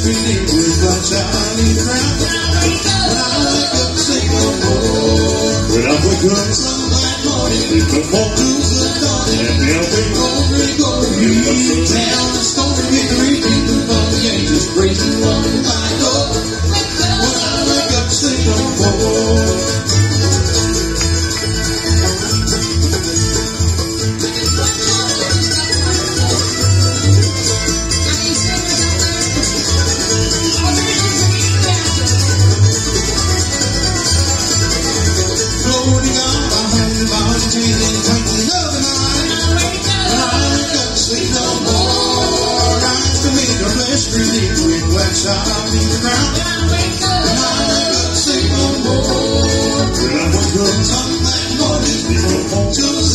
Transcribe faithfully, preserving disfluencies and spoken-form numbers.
beneath with a Charlie Brown. When I wake up, say no more. When I wake up some black morning, we come home to the dawn, and they'll be over and go. You tell the story, we three people from the angels praising one by door. When I wake up, say no more. Charlie Brown. When I wake up, say no more. When I wake up, some black morning, we go home to